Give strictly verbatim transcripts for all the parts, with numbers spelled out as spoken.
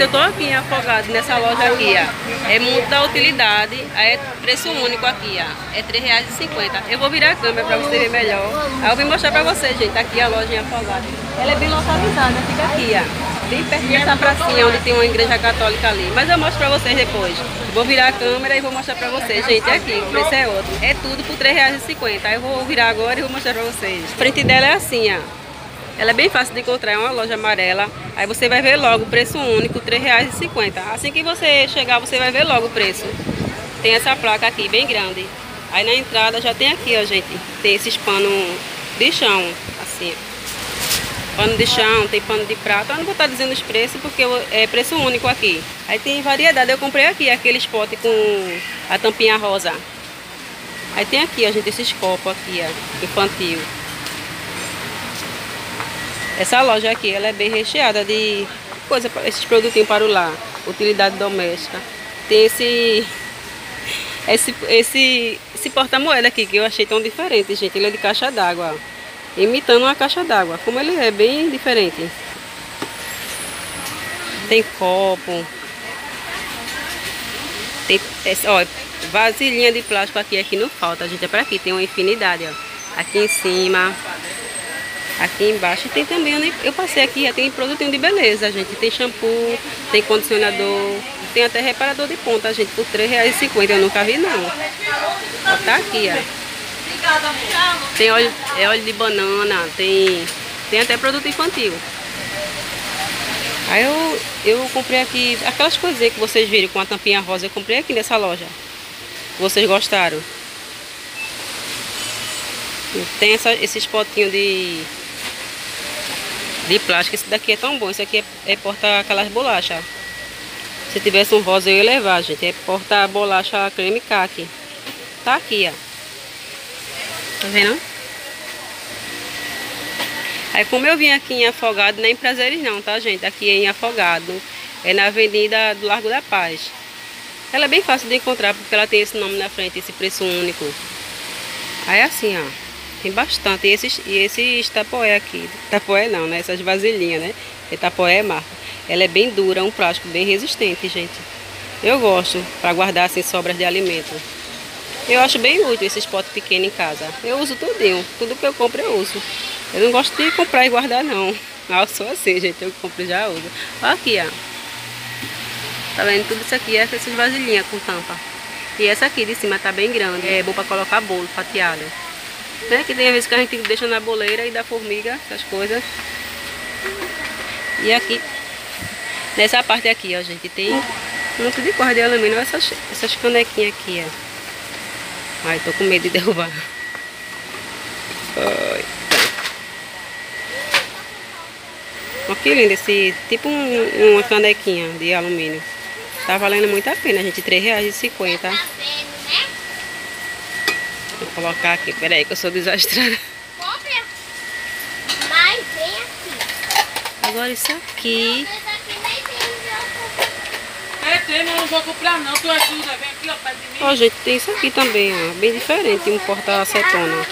eu tô aqui em Afogados, nessa loja aqui, ó. É muita utilidade, é preço único aqui, ó. É três reais e cinquenta centavos. Eu vou virar a câmera pra você ver melhor. Aí eu vim mostrar pra vocês, gente, aqui a loja em Afogados. Ela é bem localizada, fica aqui, ó. Bem perto dessa pracinha onde tem uma igreja católica ali. Mas eu mostro pra vocês depois. Vou virar a câmera e vou mostrar pra vocês. Gente, é aqui, o preço é outro. É tudo por três reais e cinquenta centavos. Aí eu vou virar agora e vou mostrar pra vocês. A frente dela é assim, ó. Ela é bem fácil de encontrar, é uma loja amarela. Aí você vai ver logo o preço único, três reais e cinquenta centavos. Assim que você chegar, você vai ver logo o preço. Tem essa placa aqui, bem grande. Aí na entrada já tem aqui, ó, gente. Tem esses panos de chão, assim, ó. Pano de chão, tem pano de prata. Eu não vou estar dizendo os preços porque é preço único aqui. Aí tem variedade. Eu comprei aqui aqueles potes com a tampinha rosa. Aí tem aqui, ó, gente, esses copos aqui, ó, infantil. Essa loja aqui, ela é bem recheada de coisa, esses produtinhos para o lar, utilidade doméstica. Tem esse esse esse, esse porta-moeda aqui que eu achei tão diferente, gente. Ele é de caixa d'água, imitando uma caixa d'água. Como ele é bem diferente. Tem copo. Tem, ó, vasilhinha de plástico aqui, aqui não falta, gente. É para aqui, tem uma infinidade, ó. Aqui em cima. Aqui embaixo tem também, eu passei aqui, tem produtinho de beleza, gente. Tem shampoo, tem condicionador, tem até reparador de ponta, gente, por três reais e cinquenta centavos. Eu nunca vi, não. Ó, tá aqui, ó. Tem óleo, é óleo de banana, tem, tem até produto infantil. Aí eu, eu comprei aqui, aquelas coisinhas que vocês viram com a tampinha rosa, eu comprei aqui nessa loja. Vocês gostaram? Tem essa, esses potinhos de... de plástico. Esse daqui é tão bom. Esse aqui é, é porta aquelas bolachas. Se tivesse um rosa eu ia levar, gente. É porta bolacha creme caqui. Tá aqui, ó. Tá vendo? Aí como eu vim aqui em Afogado, não é em Prazeres não, tá, gente? Aqui é em Afogado. É na avenida do Largo da Paz. Ela é bem fácil de encontrar porque ela tem esse nome na frente, esse preço único. Aí é assim, ó. Tem bastante. E esses, e esses tapoé aqui. Tapoé não, né? Essas vasilhinhas, né? E tapoé é marca. Ela é bem dura, é um plástico bem resistente, gente. Eu gosto para guardar assim sobras de alimento. Eu acho bem útil esses potes pequenos em casa. Eu uso tudinho. Tudo que eu compro eu uso. Eu não gosto de comprar e guardar, não. Eu sou assim, gente. Eu compro e já uso. Olha aqui, ó. Tá vendo? Tudo isso aqui é essas vasilhinhas com tampa. E essa aqui de cima tá bem grande. É bom para colocar bolo fatiado. Né? Que tem vezes que a gente deixa na boleira e dá formiga, essas coisas. E aqui, nessa parte aqui, ó, gente, tem um monte de corda de alumínio. Essas, essas canequinhas aqui, ó. Ai, tô com medo de derrubar. Ai. Olha que lindo esse, tipo um, uma canequinha de alumínio. Tá valendo muito a pena, gente, três reais e cinquenta centavos. Vou colocar aqui, peraí que eu sou desastrada. Compra, mas vem aqui. Agora isso aqui. É, tem, mas eu não vou comprar não, tu ajuda, vem aqui, ó, perto de mim. Ó, gente, tem isso aqui também, ó, bem diferente, um porta-acetona.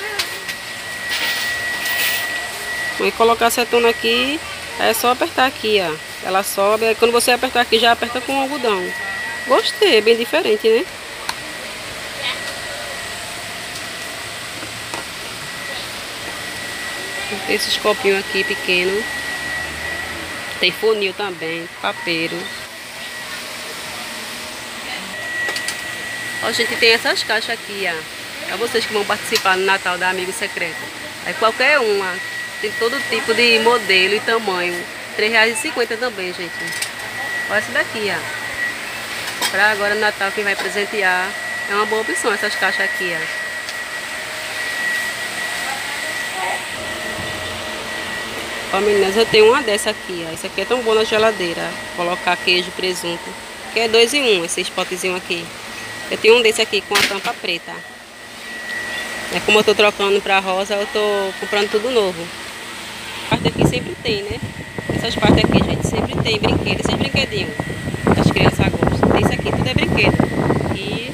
Vou colocar a acetona aqui, aí é só apertar aqui, ó. Ela sobe, aí quando você apertar aqui, já aperta com algodão. Gostei, bem diferente, né? Tem esses copinhos aqui pequenos. Tem funil também, papeiro. Ó, gente, tem essas caixas aqui, ó. Pra vocês que vão participar no Natal da Amigo Secreto. Aí qualquer uma. Tem todo tipo de modelo e tamanho. três reais e cinquenta centavos também, gente. Olha essa daqui, ó. Pra agora no Natal, quem vai presentear. É uma boa opção essas caixas aqui, ó. Ó, meninas, eu tenho uma dessa aqui, ó. Essa aqui é tão boa na geladeira. Colocar queijo, presunto. Que é dois em um, esses potezinhos aqui. Eu tenho um desse aqui com a tampa preta. É como eu tô trocando pra rosa, eu tô comprando tudo novo. A parte aqui sempre tem, né? Essas partes aqui, gente, sempre tem brinquedo. Esses brinquedinhos. As crianças gostam. Isso aqui tudo é brinquedo. E...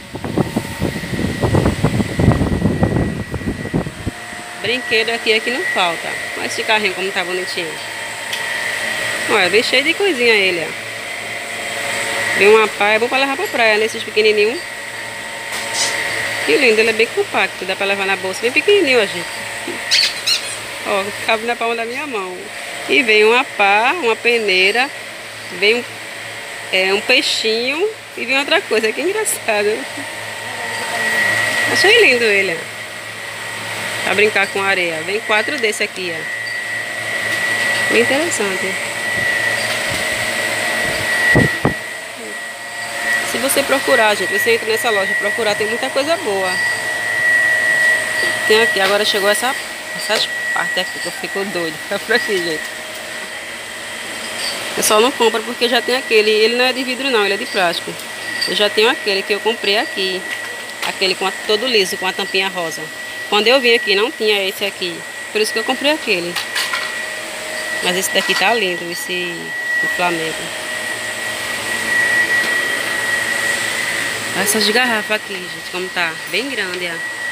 brinquedo aqui é que não falta. Olha esse carrinho como tá bonitinho. Olha, bem cheio de coisinha ele, ó. Vem uma pá, é bom pra levar pra praia, nesses pequenininhos. Que lindo, ele é bem compacto, dá pra levar na bolsa, bem pequenininho, ó, gente. Ó, cabe na palma da minha mão. E vem uma pá, uma peneira, vem um, é, um peixinho e vem outra coisa, que engraçado. Achei lindo ele, ó. Pra brincar com areia. Vem quatro desse aqui, ó. Bem interessante. Se você procurar, gente, você entra nessa loja procurar, tem muita coisa boa. Tem aqui, agora chegou essa, essas partes aqui que eu fico doido. Fica por aqui, gente. Eu só não compro porque já tem aquele. Ele não é de vidro não, ele é de plástico. Eu já tenho aquele que eu comprei aqui. Aquele com a, todo liso, com a tampinha rosa. Quando eu vim aqui não tinha esse aqui. Por isso que eu comprei aquele. Mas esse daqui tá lindo, esse do Flamengo. Essas garrafas aqui, gente, como tá. Bem grande, ó.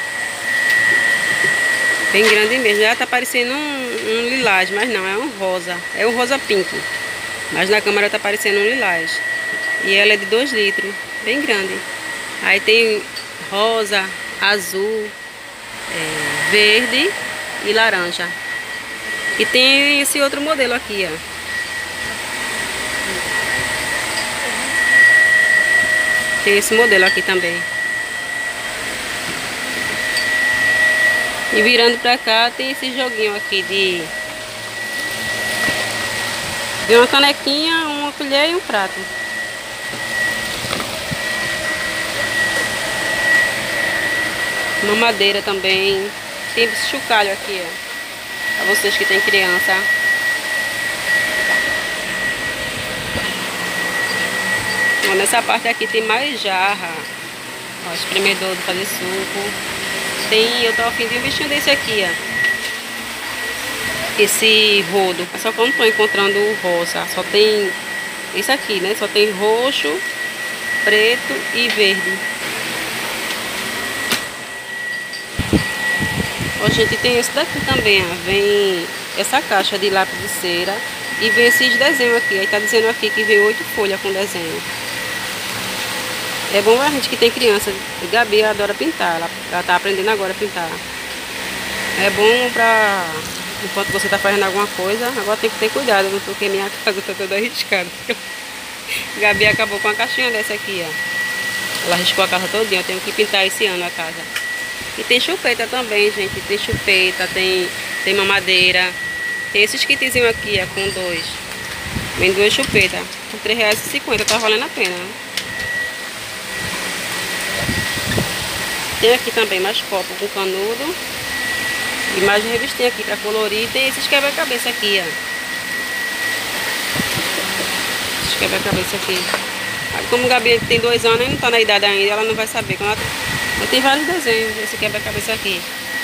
Bem grande mesmo. Já tá parecendo um, um lilás, mas não, é um rosa. É um rosa pink. Mas na câmera tá parecendo um lilás. E ela é de dois litros. Bem grande. Aí tem rosa, azul, é, verde e laranja. E tem esse outro modelo aqui, ó. Tem esse modelo aqui também. E virando pra cá tem esse joguinho aqui de... de uma canequinha, uma colher e um prato. Uma madeira também. Tem esse chocalho aqui, ó. Pra vocês que tem criança. Ó, nessa parte aqui tem mais jarra. Ó, espremedor de fazer suco. Tem, eu tô a fim de um bichinho desse aqui, ó. Esse rodo. Só que eu não tô encontrando o rosa. Só tem esse aqui, né? Só tem roxo, preto e verde. Ó, gente, tem esse daqui também, ó. Vem essa caixa de lápis de cera. E vem esses desenhos aqui. Aí tá dizendo aqui que vem oito folhas com desenho. É bom a gente que tem criança. Gabi adora pintar. Ela, ela tá aprendendo agora a pintar. É bom pra... enquanto você tá fazendo alguma coisa. Agora tem que ter cuidado, porque minha casa tá toda arriscada. Gabi acabou com uma caixinha dessa aqui, ó. Ela riscou a casa todinha. Eu tenho que pintar esse ano a casa. E tem chupeta também, gente. Tem chupeta, tem, tem mamadeira. Tem esses kitzinhos aqui, ó, com dois. Vem duas chupetas. Por três reais e cinquenta, tá valendo a pena, né? Tem aqui também mais copo com canudo. E mais revistinha aqui pra colorir. Tem esses quebra-cabeça aqui, ó. Esses quebra-cabeça aqui. Como o Gabi tem dois anos e não tá na idade ainda, ela não vai saber. Ela... Eu tenho vários desenhos desse quebra-cabeça aqui.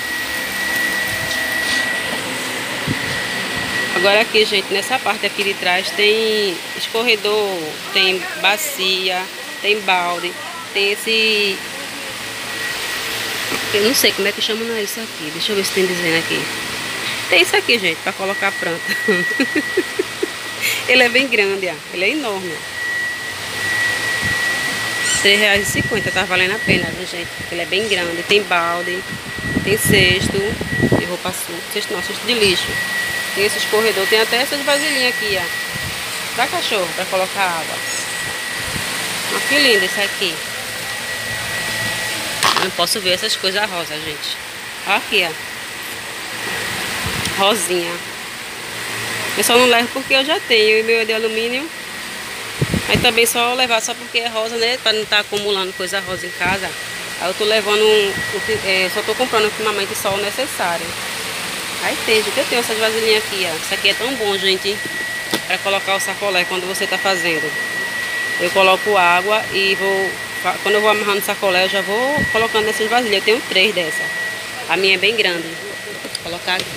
Agora aqui, gente, nessa parte aqui de trás tem escorredor, tem bacia, tem balde, tem esse... eu não sei como é que chama não, isso aqui. Deixa eu ver se tem dizendo aqui. Tem isso aqui, gente, pra colocar a planta. Ele é bem grande, ó. Ele é enorme, ó. três reais e cinquenta, tá valendo a pena, viu, gente? Ele é bem grande. Tem balde, tem cesto de roupa suja. Cesto não, cesto de lixo. Tem esse escorredor. Tem até essas vasilhinhas aqui, ó. Pra cachorro, pra colocar água. Olha que lindo esse aqui. Eu não posso ver essas coisas rosa, gente. Olha aqui, ó. Rosinha. Eu só não levo porque eu já tenho. E meu é de alumínio. Aí também só levar só porque é rosa, né? Pra não estar acumulando coisa rosa em casa. Aí eu tô levando um... É, só tô comprando ultimamente só o necessário. Aí tem, gente. Eu tenho essas vasilhinhas aqui, ó. Isso aqui é tão bom, gente. Pra colocar o sacolé quando você tá fazendo. Eu coloco água e vou... Quando eu vou amarrando o sacolé, eu já vou colocando nessas vasilhas. Eu tenho três dessas. A minha é bem grande. Vou colocar aqui.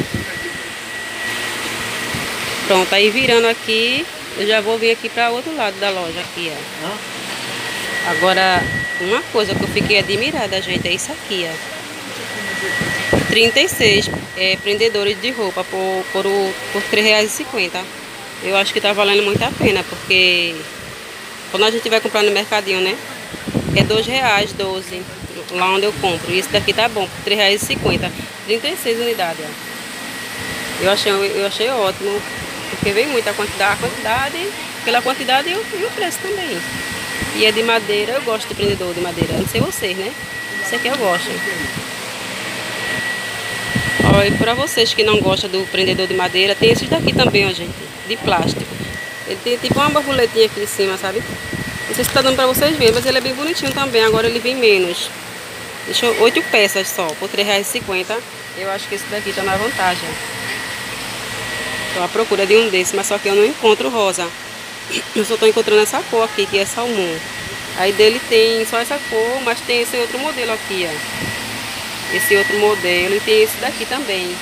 Pronto, aí virando aqui, eu já vou vir aqui para outro lado da loja aqui, ó. Agora, uma coisa que eu fiquei admirada, gente, é isso aqui, ó. trinta e seis é, prendedores de roupa por, por, por três reais e cinquenta. Eu acho que tá valendo muito a pena, porque Quando a gente vai comprar no mercadinho, né? É dois reais, doze. Lá onde eu compro. E esse daqui tá bom, por três reais e cinquenta. trinta e seis unidades, ó. Eu achei, eu achei ótimo. Porque vem muita quantidade. A quantidade, pela quantidade e o, e o preço também. E é de madeira, eu gosto de prendedor de madeira. Não sei vocês, né? Isso aqui eu gosto. Ó, e pra vocês que não gostam do prendedor de madeira, tem esses daqui também, ó, gente. De plástico. Ele tem tipo uma borboletinha aqui em cima, sabe? Não sei se tá dando pra vocês verem, mas ele é bem bonitinho também. Agora ele vem menos. Deixa eu, oito peças só, por três reais e cinquenta. Eu acho que esse daqui tá na vantagem. Tô à procura de um desses, mas só que eu não encontro rosa. Eu só tô encontrando essa cor aqui, que é salmão. Aí dele tem só essa cor, mas tem esse outro modelo aqui, ó. Esse outro modelo e tem esse daqui também.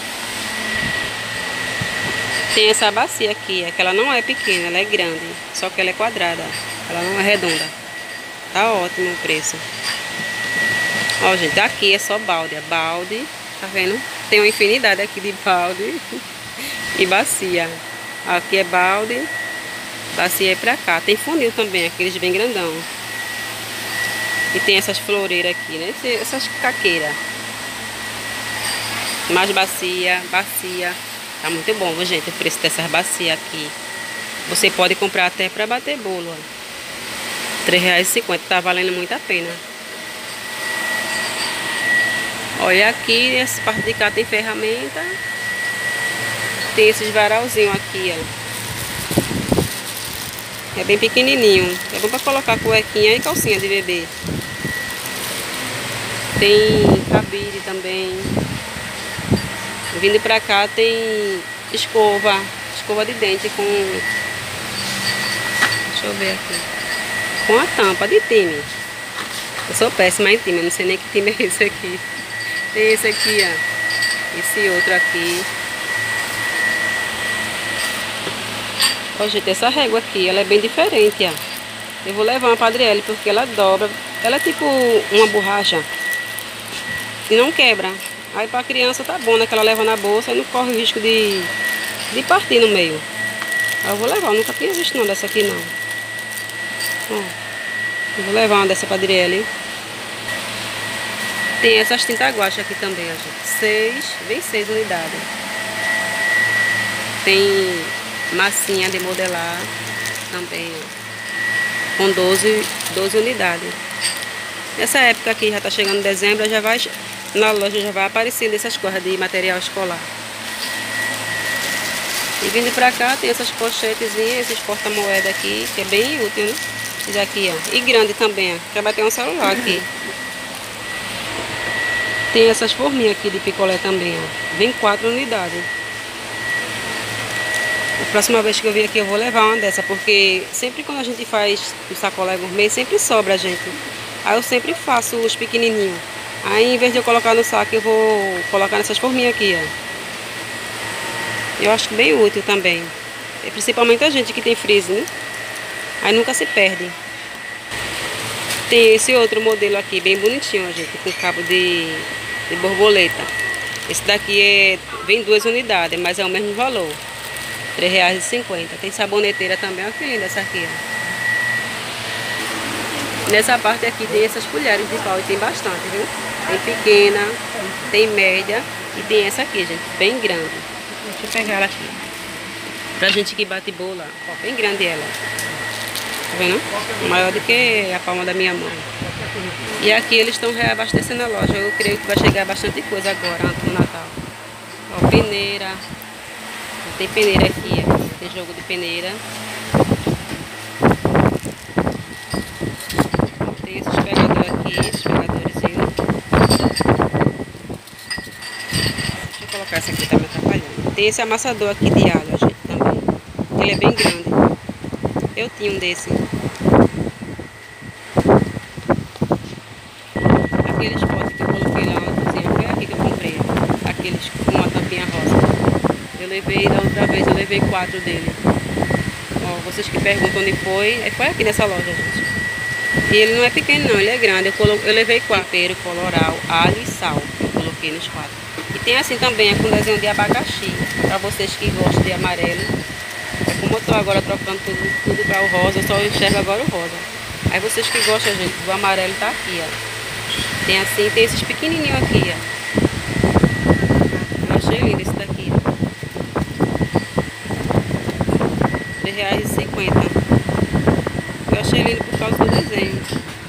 Tem essa bacia aqui, é que ela não é pequena, ela é grande. Só que ela é quadrada, ela não é redonda. Tá ótimo o preço. Ó, gente, daqui é só balde, é balde, tá vendo? Tem uma infinidade aqui de balde e bacia. Aqui é balde, bacia é pra cá. Tem funil também, aqueles bem grandão. E tem essas floreiras aqui, né? Essas caqueiras. Mais bacia, bacia. Tá muito bom, gente, o preço dessas bacias aqui. Você pode comprar até pra bater bolo, ó. três reais e cinquenta, tá valendo muito a pena. Olha aqui, essa parte de cá tem ferramenta. Tem esses varalzinhos aqui, ó. É bem pequenininho. É bom pra colocar cuequinha e calcinha de bebê. Tem cabide também. Vindo pra cá tem escova. Escova de dente com... Deixa eu ver aqui. Com a tampa de time. Eu sou péssima em time, eu não sei nem que time é esse aqui. Tem esse aqui, ó. Esse outro aqui. Ó, gente, essa régua aqui, ela é bem diferente, ó. Eu vou levar uma pra Adriele, porque ela dobra. Ela é tipo uma borracha. E não quebra. Aí pra criança tá bom, né? Que ela leva na bolsa e não corre o risco de, de partir no meio. Aí eu vou levar, eu nunca tinha visto não dessa aqui, não. Ó, eu vou levar uma dessa pra Adriele. Tem essas tintas guache aqui também, ó, gente. Seis, vem seis unidades. Tem massinha de modelar também, ó. Com doze, doze unidades. Nessa época aqui, já tá chegando dezembro, já vai, na loja já vai aparecendo essas coisas de material escolar. E vindo pra cá, tem essas pochetezinhas, esses porta-moeda aqui, que é bem útil, né? Esse aqui, ó. E grande também, ó. Quer bater um celular aqui. Tem essas forminhas aqui de picolé também, ó. Vem quatro unidades. A próxima vez que eu vir aqui eu vou levar uma dessa, porque sempre quando a gente faz o sacolé gourmet, sempre sobra, gente. Aí eu sempre faço os pequenininhos. Aí em vez de eu colocar no saco, eu vou colocar nessas forminhas aqui, ó. Eu acho bem útil também. E principalmente a gente que tem freezer, né? Aí nunca se perde. Tem esse outro modelo aqui, bem bonitinho, ó, gente, com cabo de, de borboleta. Esse daqui é, vem duas unidades, mas é o mesmo valor. três reais e cinquenta. Tem saboneteira também, olha que linda essa aqui, ó. Nessa parte aqui tem essas colheres de pau e tem bastante, viu? Tem pequena, tem média e tem essa aqui, gente, bem grande. Deixa eu pegar ela aqui. Pra gente que bate bola, ó, bem grande ela. Tá vendo? Maior do que a palma da minha mão. E aqui eles estão reabastecendo a loja. Eu creio que vai chegar bastante coisa agora, antes do Natal. Ó, peneira. Tem peneira aqui, ó. Tem jogo de peneira. Tem esses pegadores aqui, esses pegadores. Deixa eu colocar essa aqui, tá me atrapalhando. Tem esse amassador aqui de água, gente, também. Ele é bem grande. Eu tinha um desse. Aqueles potes que eu coloquei lá na cozinha, foi aqui que eu comprei. Aqueles com uma tampinha rosa. Eu levei, da outra vez, eu levei quatro dele. Ó, vocês que perguntam onde foi, foi aqui nessa loja, gente. E ele não é pequeno não, ele é grande. Eu, colo... eu levei quatro. Tempero, coloral, alho e sal. Eu coloquei nos quatro. E tem assim também, é com desenho de abacaxi. Pra vocês que gostam de amarelo. É com como eu tô agora trocando tudo, tudo para o rosa, eu só enxergo agora o rosa. Aí vocês que gostam, gente, do amarelo tá aqui, ó. Tem assim, tem esses pequenininhos aqui, ó. Eu achei lindo esse daqui, ó. três reais e cinquenta. Eu achei lindo por causa do desenho.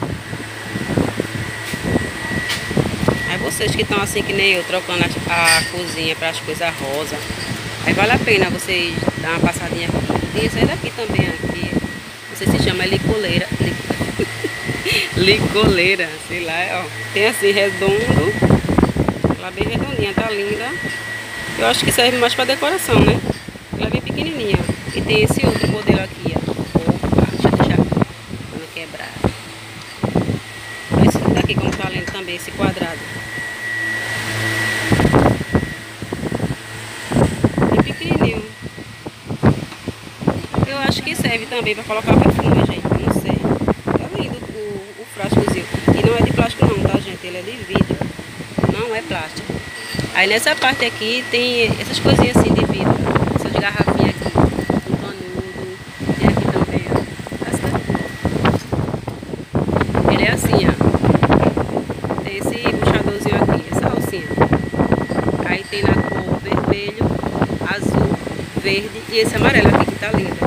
Aí vocês que estão assim que nem eu, trocando a, a cozinha para as coisas rosa, aí vale a pena vocês dar uma passadinha aqui. Tem esse daqui também, aqui. Não sei se chama licoleira. Licoleira, sei lá, ó. Tem assim, redondo. Ela bem redondinha, tá linda. Eu acho que serve mais para decoração, né? Ela é bem pequenininha. E tem esse outro modelo aqui, ó. Opa, deixa eu deixar pra não quebrar. Esse daqui como tá lindo também, esse quadrado. Bem pequenininho. Eu acho que serve também para colocar perfume, gente. Não sei. Tá lindo o, o frascozinho. E não é de plástico não, tá, gente? Ele é de vidro. Não é plástico. Aí nessa parte aqui tem essas coisinhas assim de vidro. Essas garrafinhas aqui. Um canudo. Tem aqui também, ó. Essa daqui. Ele é assim, ó. Tem esse puxadorzinho aqui, essa alcinha. Aí tem na cor vermelho, azul, verde e esse amarelo aqui que tá lindo.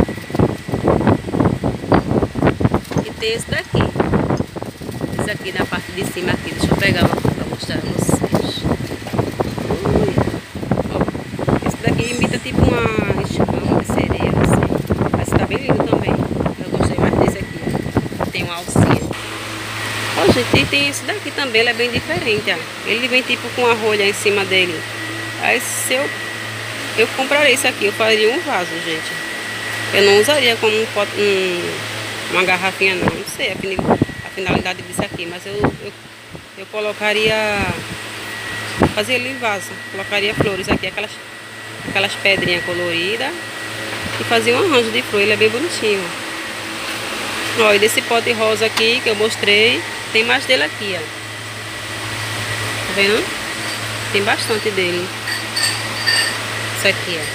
E tem esse daqui. Esse aqui na parte de cima aqui. Deixa eu pegar uma pra mostrar pra vocês. Ui. Ó, esse daqui imita tipo uma escama de sereia, assim. Mas tá bem lindo também. Eu gostei mais desse aqui, ó. Tem uma alcinha. Ó, gente, e tem esse daqui também, ele é bem diferente, ó. Ele vem tipo com a rolha em cima dele. Aí se eu, eu compraria esse aqui, eu faria um vaso, gente. Eu não usaria como um, um, uma garrafinha não, não sei a finalidade disso aqui, mas eu, eu, eu colocaria, fazia ele em vaso, colocaria flores aqui, aquelas, aquelas pedrinhas coloridas e fazia um arranjo de flor, ele é bem bonitinho. Ó, e desse pote rosa aqui que eu mostrei, tem mais dele aqui, ó. Tá vendo? Tem bastante dele. Isso aqui, ó.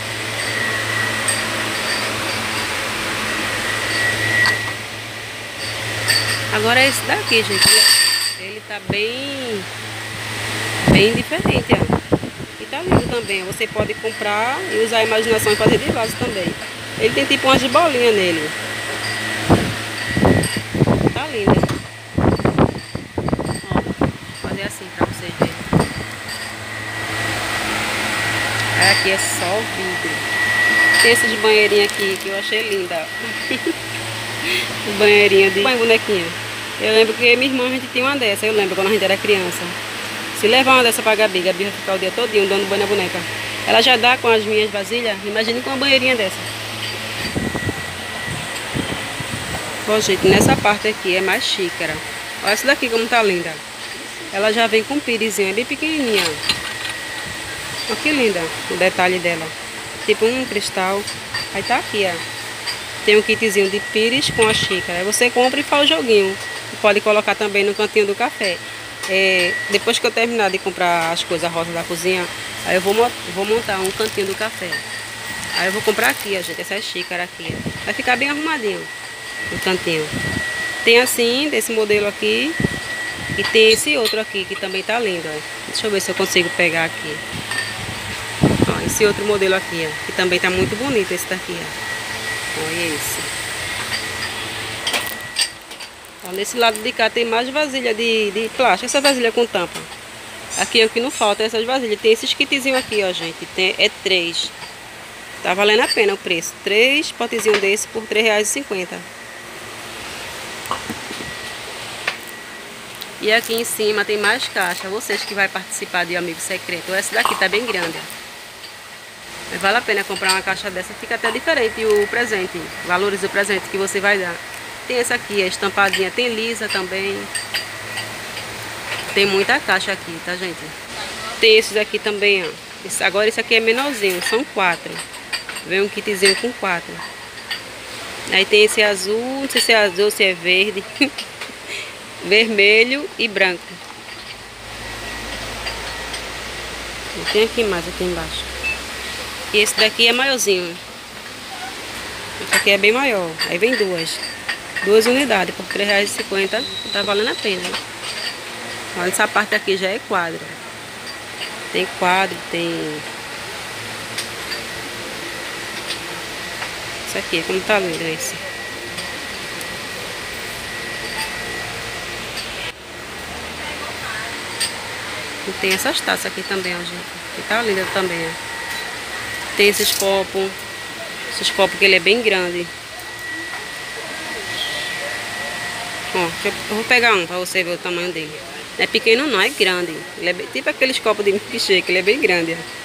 Agora esse daqui, gente, ele, ele tá bem, bem diferente, ó. E tá lindo também. Você pode comprar e usar a imaginação e fazer de vaso também. Ele tem tipo umas bolinhas nele. Tá lindo. Ó, vou fazer assim pra vocês verem. Aí aqui é só vidro. Tem essas banheirinhas aqui que eu achei linda. Banheirinha de bonequinha. Eu lembro que minha irmã a gente tinha uma dessa. Eu lembro quando a gente era criança. Se levar uma dessa pra Gabi, Gabi vai ficar o dia todinho dando banho na boneca. Ela já dá com as minhas vasilhas. Imagine com uma banheirinha dessa. Bom, gente, nessa parte aqui é mais xícara. Olha essa daqui como tá linda. Ela já vem com pirizinho, é bem pequenininha. Olha que linda o detalhe dela. Tipo um cristal. Aí tá aqui, ó. Tem um kitzinho de pires com a xícara. Aí você compra e faz o joguinho. Pode colocar também no cantinho do café. É, depois que eu terminar de comprar as coisas rosas da cozinha, aí eu vou, vou montar um cantinho do café. Aí eu vou comprar aqui, ó, gente, essa xícara aqui. Ó. Vai ficar bem arrumadinho no cantinho. Tem assim, desse modelo aqui. E tem esse outro aqui, que também tá lindo, ó. Deixa eu ver se eu consigo pegar aqui. Ó, esse outro modelo aqui, ó, que também tá muito bonito esse daqui, ó. Olha esse. Ó, nesse lado de cá tem mais vasilha de, de plástico. Essa vasilha com tampa. Aqui é o que não falta, essas vasilhas. Tem esses kitzinhos aqui, ó, gente. Tem, é três. Tá valendo a pena o preço. Três potezinhos desse por três reais e cinquenta. E aqui em cima tem mais caixa. Vocês que vai participar de Amigo Secreto. Essa daqui tá bem grande, ó. Mas vale a pena comprar uma caixa dessa, fica até diferente o presente, valores do presente que você vai dar. Tem essa aqui, a estampadinha, tem lisa também. Tem muita caixa aqui, tá, gente? Tem esses aqui também, ó. Esse, agora esse aqui é menorzinho, são quatro. Vem um kitzinho com quatro. Aí tem esse azul, não sei se é azul ou se é verde. Vermelho e branco. E tem aqui mais, aqui embaixo. E esse daqui é maiorzinho. Essa aqui é bem maior. Aí vem duas. Duas unidades por três reais e cinquenta. Tá valendo a pena. Olha, essa parte aqui já é quadro. Tem quadro, tem... Isso aqui, como tá lindo esse. E tem essas taças aqui também, ó, gente. Que tá linda também, ó. Tem esses copos. Esses copos que ele é bem grande. Ó, eu vou pegar um pra você ver o tamanho dele. Não é pequeno não, é grande. Ele é bem, tipo aqueles copos de milkshake, ele é bem grande, ó.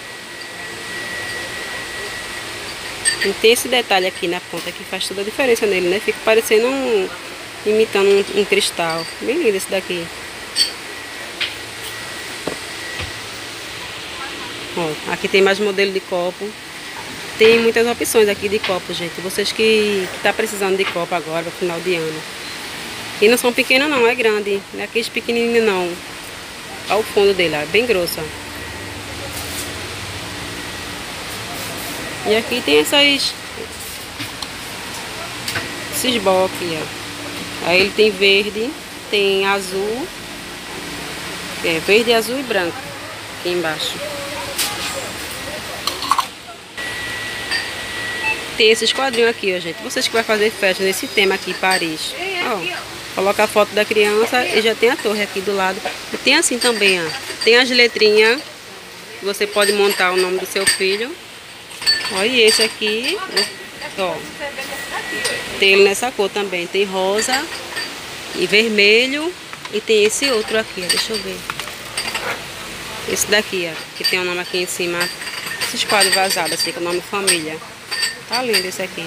E tem esse detalhe aqui na ponta que faz toda a diferença nele, né? Fica parecendo um... imitando um, um cristal. Bem lindo esse daqui. Ó, aqui tem mais modelo de copo. Tem muitas opções aqui de copo, gente. Vocês que estão tá precisando de copo agora, no final de ano. E não são pequenos não, é grande. Não é aqueles pequenininhos não. Olha o fundo dele, ó, bem grosso, ó. E aqui tem essas... esses bol aqui, ó. Aí ele tem verde, tem azul. É, verde, azul e branco. Aqui embaixo. Tem esses quadrinhos aqui, ó, gente. Vocês que vai fazer festa nesse tema aqui, Paris. Ó, coloca a foto da criança e já tem a torre aqui do lado. E tem assim também, ó. Tem as letrinhas. Você pode montar o nome do seu filho. Ó, e esse aqui, ó. Tem ele nessa cor também. Tem rosa e vermelho. E tem esse outro aqui, ó. Deixa eu ver. Esse daqui, ó. Que tem o nome aqui em cima. Esses quadros vazados, assim, com o nome família. Tá lindo esse aqui.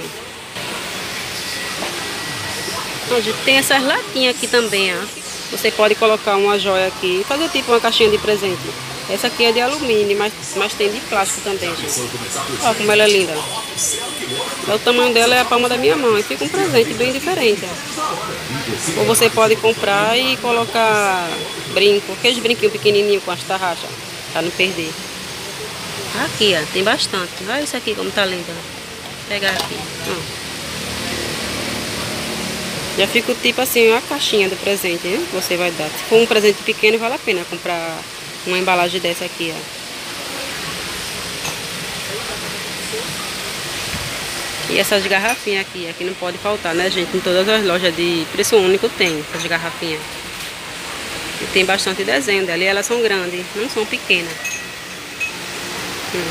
Onde tem essas latinhas aqui também, ó. Você pode colocar uma joia aqui e fazer tipo uma caixinha de presente. Essa aqui é de alumínio, mas, mas tem de plástico também, gente. Olha como ela é linda. O tamanho dela é a palma da minha mão. E fica um presente bem diferente, ó. Ou você pode comprar e colocar brinco. Aqueles brinquinhos pequenininhos com as tarraxas. Pra não perder. Aqui, ó. Tem bastante. Olha isso aqui como tá lindo. Vou pegar aqui. Ó. Já fica tipo assim, a caixinha do presente, né? Que você vai dar. Se for um presente pequeno, vale a pena comprar uma embalagem dessa aqui, ó. E essas garrafinhas aqui, aqui não pode faltar, né, gente? Em todas as lojas de preço único tem essas garrafinhas. E tem bastante desenho dela. E elas são grandes, não são pequenas. Hum.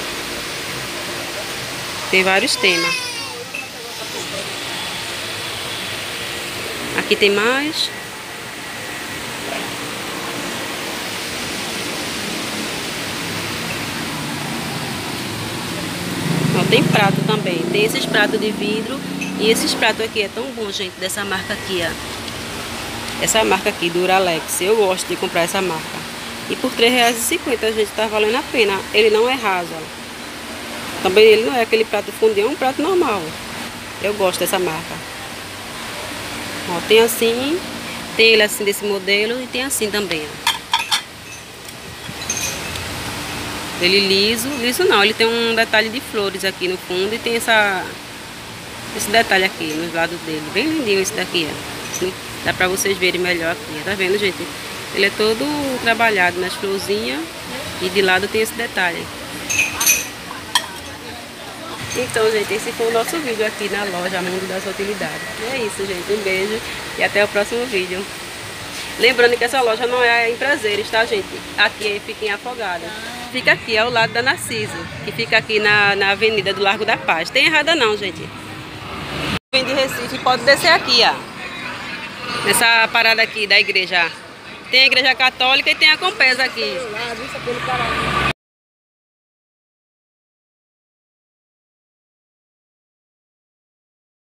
Tem vários temas. Aqui tem mais. Ó, tem prato também. Tem esses pratos de vidro. E esses pratos aqui é tão bom, gente, dessa marca aqui, ó. Essa marca aqui, Duralex. Eu gosto de comprar essa marca. E por três reais e cinquenta, gente, tá valendo a pena. Ele não é raso, ó. Também ele não é aquele prato fundido, é um prato normal. Eu gosto dessa marca. Ó, tem assim, tem ele assim desse modelo e tem assim também, ó. Ele liso, liso não, ele tem um detalhe de flores aqui no fundo e tem essa, esse detalhe aqui nos lados dele. Bem lindinho esse daqui, ó. Dá pra vocês verem melhor aqui, tá vendo, gente? Ele é todo trabalhado nas florzinhas e de lado tem esse detalhe. Então, gente, esse foi o nosso vídeo aqui na loja Mundo das Utilidades. E é isso, gente. Um beijo e até o próximo vídeo. Lembrando que essa loja não é em Prazeres, tá, gente? Aqui fica em Afogados. Fica aqui ao lado da Narciso, que fica aqui na, na avenida do Largo da Paz. Tem errada não, gente. Vem de Recife, pode descer aqui, ó. Nessa parada aqui da igreja. Tem a igreja católica e tem a Compesa aqui.